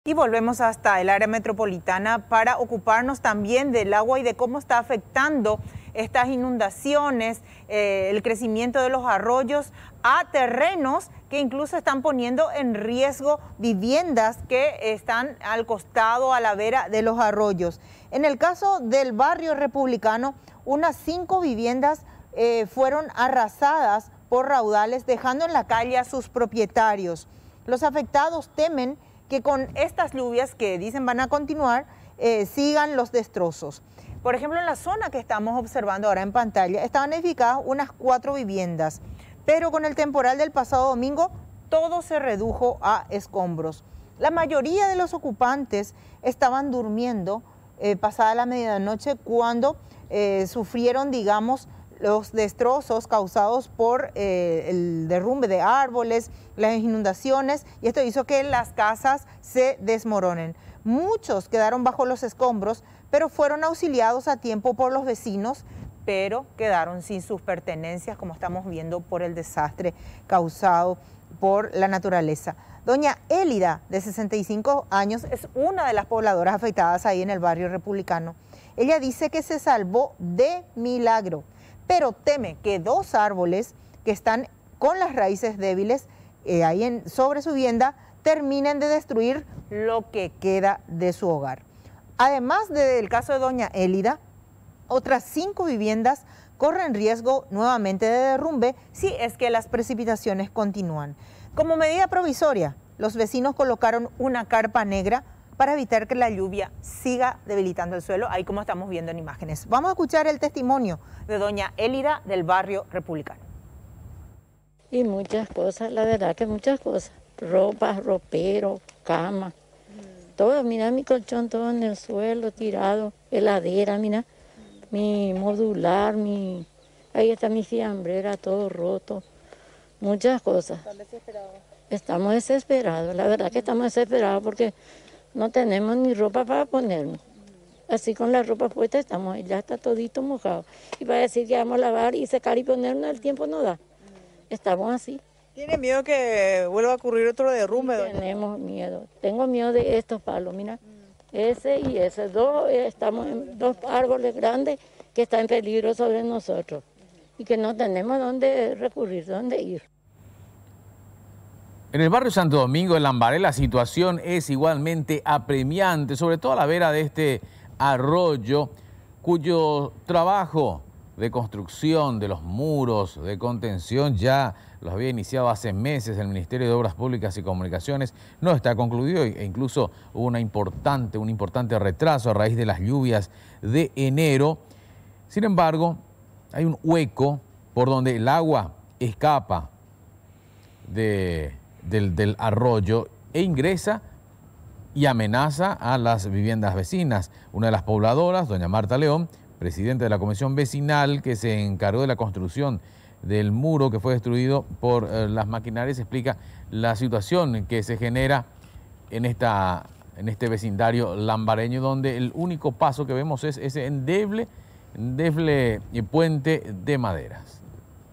Y volvemos hasta el área metropolitana para ocuparnos también del agua y de cómo está afectando estas inundaciones, el crecimiento de los arroyos a terrenos que incluso están poniendo en riesgo viviendas que están al costado, a la vera de los arroyos. En el caso del barrio Republicano, unas 5 viviendas fueron arrasadas por raudales, dejando en la calle a sus propietarios. Los afectados temen que con estas lluvias que dicen van a continuar, sigan los destrozos. Por ejemplo, en la zona que estamos observando ahora en pantalla, estaban edificadas unas 4 viviendas, pero con el temporal del pasado domingo, todo se redujo a escombros. La mayoría de los ocupantes estaban durmiendo pasada la medianoche cuando sufrieron, digamos, los destrozos causados por el derrumbe de árboles, las inundaciones, y esto hizo que las casas se desmoronen. Muchos quedaron bajo los escombros, pero fueron auxiliados a tiempo por los vecinos, pero quedaron sin sus pertenencias, como estamos viendo, por el desastre causado por la naturaleza. Doña Élida, de 65 años, es una de las pobladoras afectadas ahí en el barrio Republicano. Ella dice que se salvó de milagro, pero teme que 2 árboles que están con las raíces débiles sobre su vivienda terminen de destruir lo que queda de su hogar. Además del caso de doña Élida, otras 5 viviendas corren riesgo nuevamente de derrumbe si es que las precipitaciones continúan. Como medida provisoria, los vecinos colocaron una carpa negra para evitar que la lluvia siga debilitando el suelo, ahí como estamos viendo en imágenes. Vamos a escuchar el testimonio de doña Élida del barrio Republicano. Y muchas cosas, la verdad que muchas cosas. Ropa, ropero, cama, todo. Mira mi colchón todo en el suelo, tirado, heladera, mira, mi modular, ahí está mi fiambrera, todo roto. Muchas cosas. ¿Están desesperados? Estamos desesperados, la verdad que estamos desesperados porque no tenemos ni ropa para ponernos. Así con la ropa puesta estamos, ya está todito mojado. Y para decir que vamos a lavar y secar y ponernos, el tiempo no da. Estamos así. ¿Tiene miedo que vuelva a ocurrir otro derrumbe? Tenemos miedo. Tengo miedo de estos palos, mira. Ese y ese. Estamos en 2 árboles grandes que están en peligro sobre nosotros. Y que no tenemos dónde recurrir, dónde ir. En el barrio Santo Domingo, en Lambaré, la situación es igualmente apremiante, sobre todo a la vera de este arroyo, cuyo trabajo de construcción de los muros de contención ya los había iniciado hace meses el Ministerio de Obras Públicas y Comunicaciones, no está concluido e incluso hubo un importante retraso a raíz de las lluvias de enero. Sin embargo, hay un hueco por donde el agua escapa del arroyo e ingresa y amenaza a las viviendas vecinas. Una de las pobladoras, doña Marta León, presidenta de la comisión vecinal que se encargó de la construcción del muro que fue destruido por las maquinarias, explica la situación que se genera en este vecindario lambareño, donde el único paso que vemos es ese endeble puente de maderas.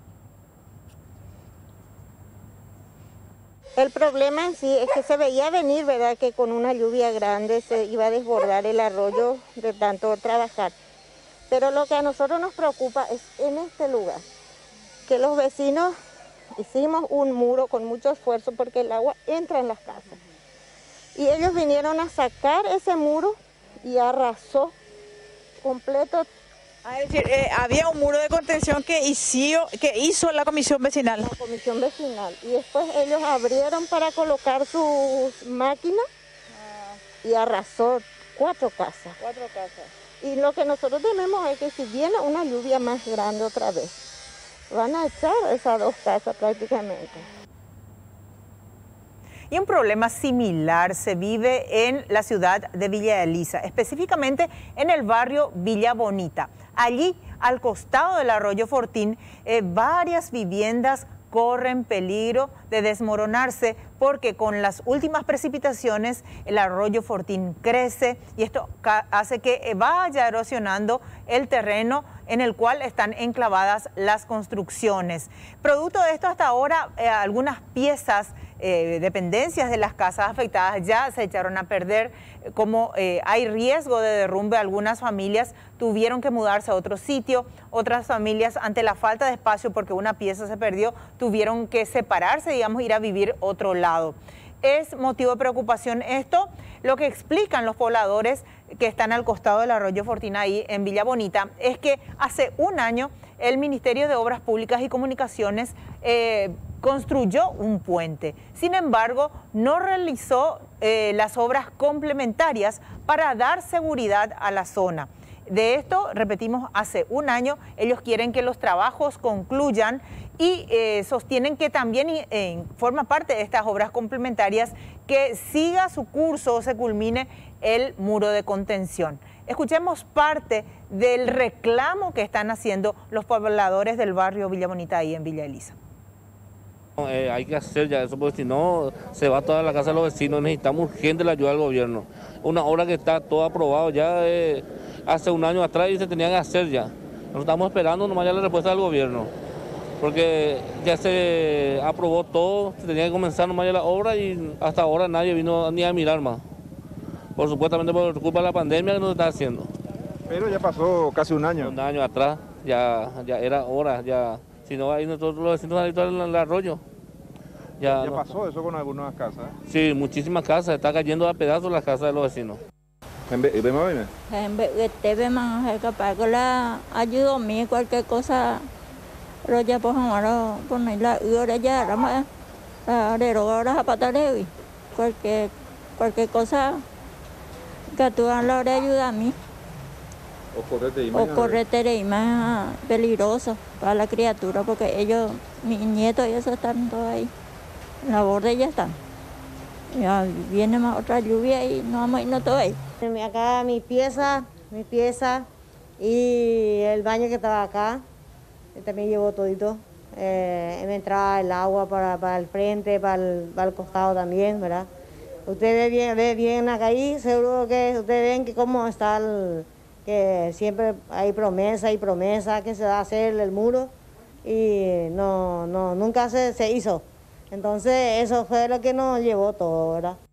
El problema en sí es que se veía venir, ¿verdad?, que con una lluvia grande se iba a desbordar el arroyo de tanto trabajar. Pero lo que a nosotros nos preocupa es en este lugar, que los vecinos hicimos un muro con mucho esfuerzo porque el agua entra en las casas. Y ellos vinieron a sacar ese muro y arrasó completo. Es decir, había un muro de contención que hizo la comisión vecinal. La comisión vecinal. Y después ellos abrieron para colocar sus máquinas y arrasó 4 casas. 4 casas. Y lo que nosotros tememos es que si viene una lluvia más grande otra vez, van a echar esas 2 casas prácticamente. Y un problema similar se vive en la ciudad de Villa Elisa, específicamente en el barrio Villa Bonita. Allí, al costado del arroyo Fortín, varias viviendas corren peligro de desmoronarse porque con las últimas precipitaciones el arroyo Fortín crece y esto hace que vaya erosionando el terreno en el cual están enclavadas las construcciones. Producto de esto, hasta ahora algunas piezas dependencias de las casas afectadas ya se echaron a perder. Como hay riesgo de derrumbe, algunas familias tuvieron que mudarse a otro sitio, otras familias ante la falta de espacio porque una pieza se perdió, tuvieron que separarse, digamos, ir a vivir otro lado. Es motivo de preocupación esto, lo que explican los pobladores que están al costado del arroyo Fortina ahí en Villa Bonita, es que hace un año el Ministerio de Obras Públicas y Comunicaciones construyó un puente. Sin embargo, no realizó las obras complementarias para dar seguridad a la zona. De esto, repetimos, hace un año ellos quieren que los trabajos concluyan y sostienen que también forma parte de estas obras complementarias que siga su curso o se culmine el muro de contención. Escuchemos parte del reclamo que están haciendo los pobladores del barrio Villa Bonita ahí en Villa Elisa. Hay que hacer ya eso porque si no se va toda la casa de los vecinos. Necesitamos urgente la ayuda del gobierno. Una obra que está todo aprobado ya hace un año atrás y se tenía que hacer ya. Nos estamos esperando nomás ya la respuesta del gobierno. Porque ya se aprobó todo, se tenía que comenzar nomás ya la obra y hasta ahora nadie vino ni a mirar más. Supuestamente por culpa de la pandemia que nos está haciendo. Pero ya pasó casi un año. Un año atrás, ya era hora, ya. Si no, ahí nosotros los vecinos habituales en el arroyo. ¿Ya pasó eso con algunas casas? Sí, muchísimas casas, está cayendo a pedazos las casas de los vecinos. Capaz que la ayuda a mí, cualquier cosa, pero ya pues ahora poner la hora ya, ahora pataré, cualquier cosa que tú la hora ayuda a mí. O correte y más peligroso para la criatura, porque ellos, mis nietos y eso están todos ahí. En la borde ya están. Ya viene más otra lluvia y no vamos a irnos todos ahí. Acá mi pieza y el baño que estaba acá, también llevó todito. Me entraba el agua para el frente, para el costado también, ¿verdad? Ustedes ve bien acá ahí, seguro que ustedes ven que cómo está que siempre hay promesa y promesa que se va a hacer el muro y nunca se hizo. Entonces eso fue lo que nos llevó todo, ¿verdad?